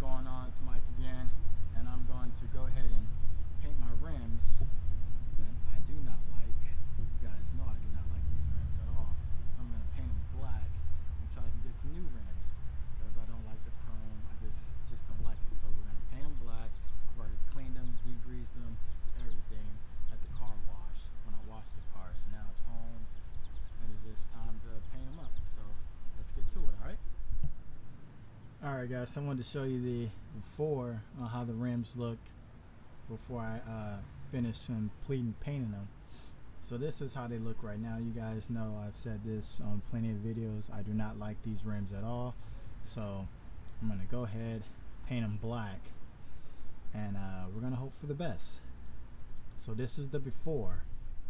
going on? It's Mike again, and I'm going to go ahead and paint my rims that I do not like. You guys know I do not like these rims at all, so I'm going to paint them black until I can get some new rims, because I don't like the chrome. I just don't like it. So we're going to paint them black. I've already cleaned them, degreased them, everything at the car wash when I washed the car. So now it's home, and it's just time to paint them up. So let's get to it. Alright guys, so I wanted to show you the before on how the rims look before I finish completing painting them. So this is how they look right now. You guys know I've said this on plenty of videos. I do not like these rims at all. So I'm going to go ahead, paint them black, and we're going to hope for the best. So this is the before.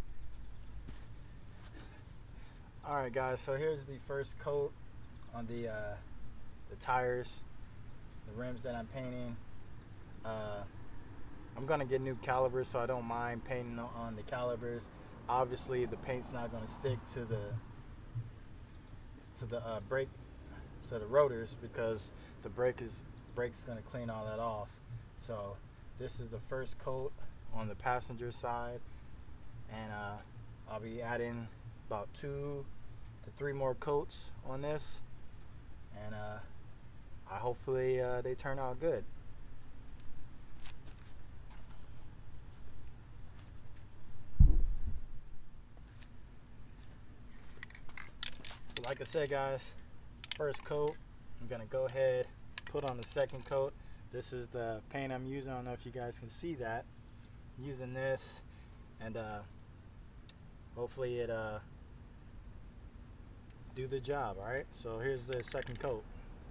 Alright guys, so here's the first coat on the tires, the rims that I'm painting. I'm gonna get new calipers, so I don't mind painting on the calipers. Obviously the paint's not gonna stick to the brake, to the rotors, because the brake's gonna clean all that off. So this is the first coat on the passenger side, and I'll be adding about 2 to 3 more coats on this, and hopefully they turn out good. So like I said guys, first coat, I'm gonna go ahead, put on the second coat. This is the paint I'm using. I don't know if you guys can see that. I'm using this, and hopefully it do the job. Alright, so here's the second coat.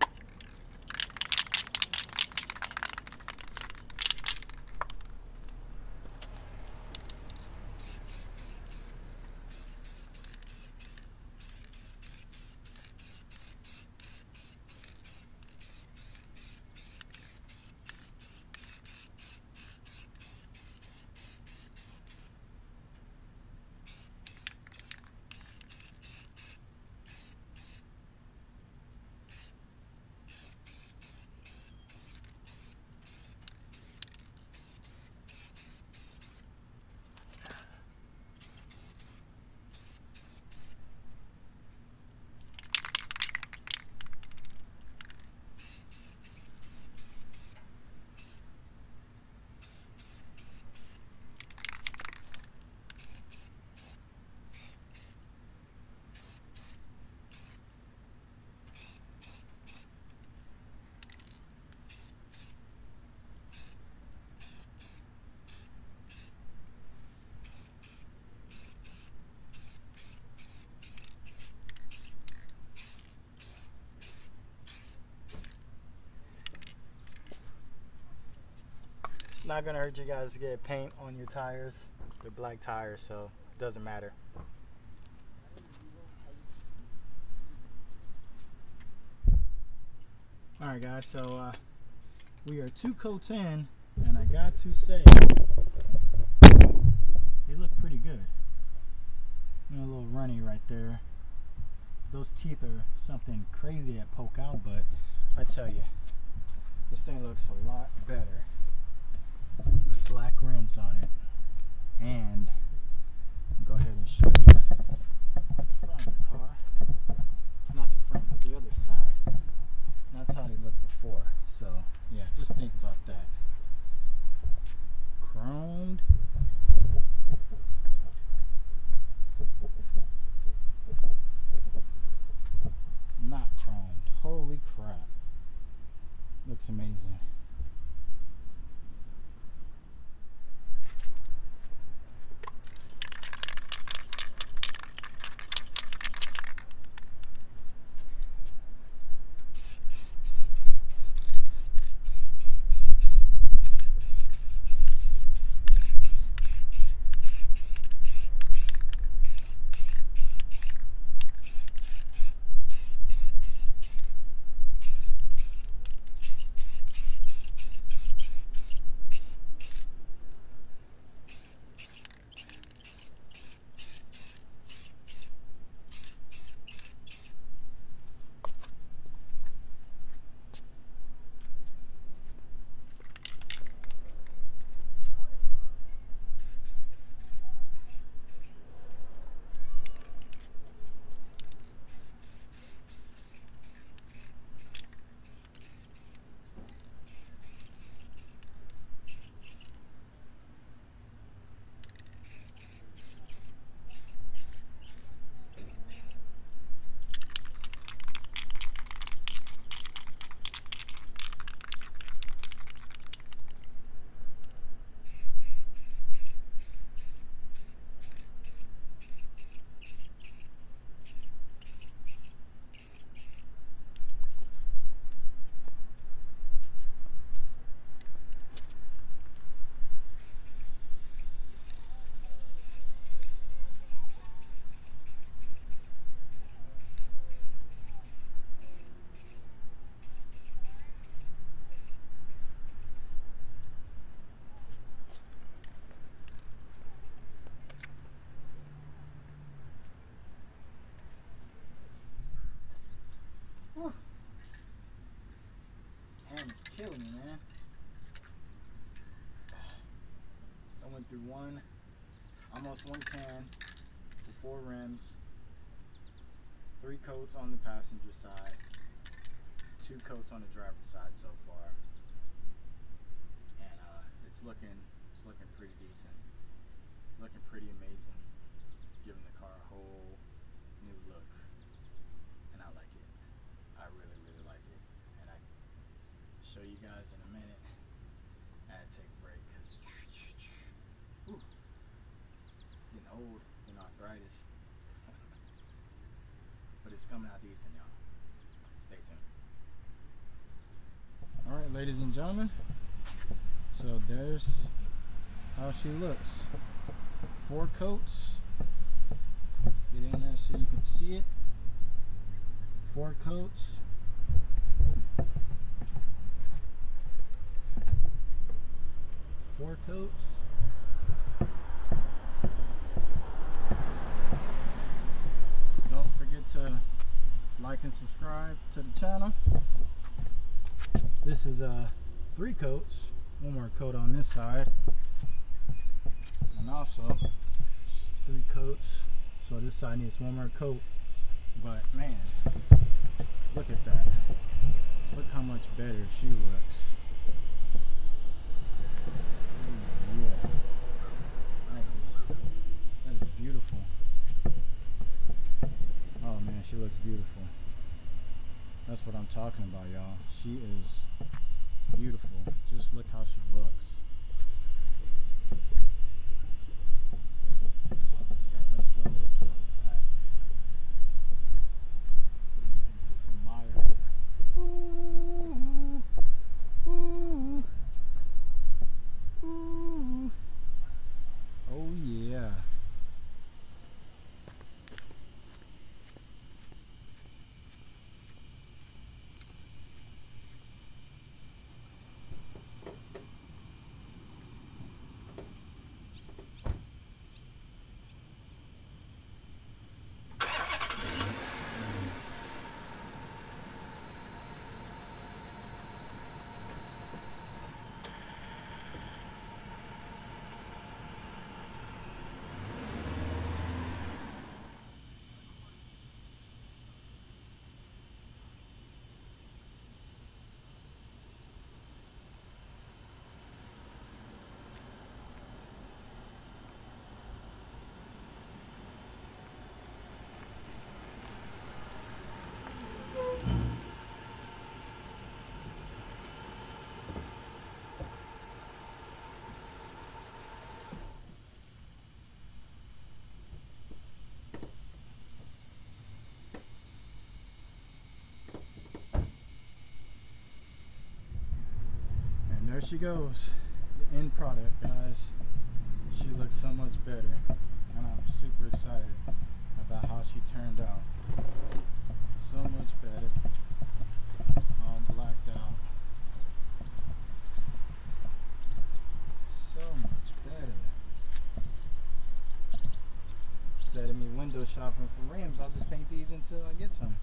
It's not gonna hurt you guys to get paint on your tires. They're black tires, so it doesn't matter. Alright guys, so we are 2 coats in, and I got to say, they look pretty good. A little runny right there. Those teeth are something crazy that poke out, but I tell you, this thing looks a lot better with black rims on it. And go ahead and show you the front of the car. Not the front, but the other side. And that's how they looked before. So yeah, just think about that. Chromed. Not chromed. Holy crap. Looks amazing. killing me, man. So I went through almost one can with 4 rims, 3 coats on the passenger side, 2 coats on the driver's side so far, and it's looking pretty decent, looking pretty amazing, giving the car a whole new look, and I like it. I really like it, and I show you guys in a minute. I had to take a break because getting old, getting arthritis. But it's coming out decent, y'all. Stay tuned. Alright, ladies and gentlemen, so there's how she looks. 4 coats. Get in there so you can see it. 4 coats. Don't forget to like and subscribe to the channel. This is 3 coats. 1 more coat on this side, and also 3 coats. So this side needs 1 more coat. But man, look at that. Look how much better she looks. Yeah, that is beautiful. Oh man, she looks beautiful. That's what I'm talking about, y'all. She is beautiful. Just look how she looks. Let's go a little further back so we can get some mire. Ooh, ooh, ooh. Oh yeah. There she goes, the end product, guys. She looks so much better, and I'm super excited about how she turned out. So much better, all blacked out. So much better. Instead of me window shopping for rims, I'll just paint these until I get some.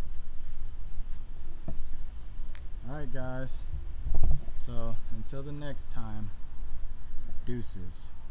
Alright guys. So, until the next time, deuces.